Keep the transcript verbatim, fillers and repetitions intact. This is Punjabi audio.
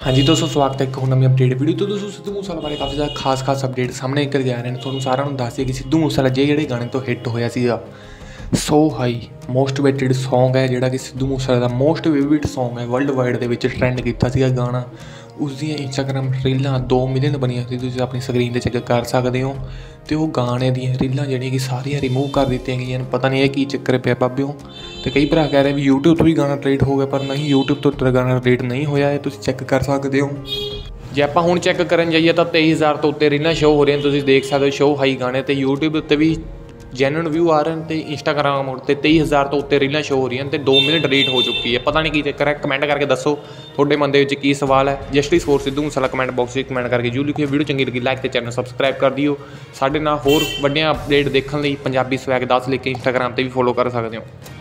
हाँ जी दोस्तों, स्वागत है एक और नवी अपडेट वीडियो। तो दोस्तों सिद्धू मूसेवाला बारे काफ़ी ज़्यादा खास खास अपडेट सामने निकल के आ रहे हैं। ਤੁਹਾਨੂੰ ਸਾਰਿਆਂ ਨੂੰ ਦੱਸ ਦਈਏ ਕਿ ਸਿੱਧੂ ਮੂਸੇਵਾਲਾ ਜੇ ਜਿਹੜੇ ਗਾਣੇ ਤੋਂ ਹਿੱਟ ਹੋਇਆ ਸੀਗਾ so high most waited song ਹੈ, ਜਿਹੜਾ ਕਿ ਸਿੱਧੂ ਮੂਸੇਵਾਲਾ ਦਾ ਮੋਸਟ ਫੇਵਰਿਟ ਸੌਂਗ ਹੈ, ਵਰਲਡ ਵਾਈਡ ਦੇ ਵਿੱਚ ਟ੍ਰੈਂਡ ਕੀਤਾ ਸੀਗਾ ਗਾਣਾ। ਉਸ ਦੀਆਂ ਇੰਸਟਾਗ੍ਰਾਮ ਰੀਲਾਂ ਦੋ ਮਿਲੀਅਨ ਬਣੀਆਂ ਸੀ, ਤੁਸੀਂ ਆਪਣੀ ਸਕਰੀਨ 'ਤੇ ਚੈੱਕ ਕਰ ਸਕਦੇ ਹੋ। ਅਤੇ ਉਹ ਗਾਣੇ ਦੀਆਂ ਰੀਲਾਂ ਜਿਹੜੀਆਂ ਕਿ ਸਾਰੀਆਂ ਰਿਮੂਵ ਕਰ ਦਿੱਤੀਆਂ ਗਈਆਂ ਨੇ। ਪਤਾ ਨਹੀਂ ਇਹ ਕੀ ਚੱਕਰ ਪਿਆ ਬਾਬਿਓ। ਅਤੇ ਕਈ ਭਰਾ ਕਹਿ ਰਹੇ ਵੀ ਯੂਟਿਊਬ ਤੋਂ ਵੀ ਗਾਣਾ ਡਿਲੀਟ ਹੋ ਗਿਆ, ਪਰ ਨਹੀਂ, ਯੂਟਿਊਬ ਤੋਂ ਤਾਂ ਗਾਣਾ ਡਿਲੀਟ ਨਹੀਂ ਹੋਇਆ, ਇਹ ਤੁਸੀਂ ਚੈੱਕ ਕਰ ਸਕਦੇ ਹੋ। ਜੇ ਆਪਾਂ ਹੁਣ ਚੈੱਕ ਕਰਨ ਜਾਈਏ ਤਾਂ ਤੇਈ ਹਜ਼ਾਰ ਤੋਂ ਉੱਤੇ ਰੀਲਾਂ ਸ਼ੋਅ ਹੋ ਰਹੀਆਂ, ਤੁਸੀਂ ਦੇਖ ਸਕਦੇ ਹੋ ਸ਼ੋਅ ਹਾਈ ਗਾਣੇ। ਅਤੇ ਯੂਟਿਊਬ ਉੱਤੇ ਵੀ ਜੈਨੂਅਨ ਵਿਊ ਆ ਰਹੇ ਹਨ, ਅਤੇ ਇੰਸਟਾਗ੍ਰਾਮ ਉੱਤੇ ਤੇਈ ਹਜ਼ਾਰ ਤੋਂ ਉੱਤੇ ਰੀਲਾਂ ਸ਼ੋਅ ਹੋ ਰਹੀਆਂ ਅਤੇ ਦੋ ਮਿੰਟ ਡਿਲੀਟ ਹੋ ਚੁੱਕੀ ਹੈ। ਪਤਾ ਨਹੀਂ ਕੀ ਚੱਕਰ ਹੈ, ਕਮੈਂਟ ਕਰਕੇ ਦੱਸੋ ਤੁਹਾਡੇ ਮਨ ਦੇ ਵਿੱਚ ਕੀ ਸਵਾਲ ਹੈ। Justice for Sidhu Moosewala comment box ਵਿੱਚ ਕਮੈਂਟ ਕਰਕੇ ਜਰੂਰ ਲਿਖਿਓ। ਵੀਡੀਓ ਚੰਗੀ ਲੱਗੀ ਲਾਈਕ ਅਤੇ ਚੈਨਲ ਸਬਸਕ੍ਰਾਈਬ ਕਰ ਦਿਓ। ਸਾਡੇ ਨਾਲ ਹੋਰ ਵੱਡੀਆਂ ਅਪਡੇਟ ਦੇਖਣ ਲਈ ਪੰਜਾਬੀ ਸਵੈਗ ਦਸ ਲਿਖ ਕੇ ਇੰਸਟਾਗ੍ਰਾਮ 'ਤੇ ਵੀ ਫੋਲੋ ਕਰ ਸਕਦੇ ਹੋ।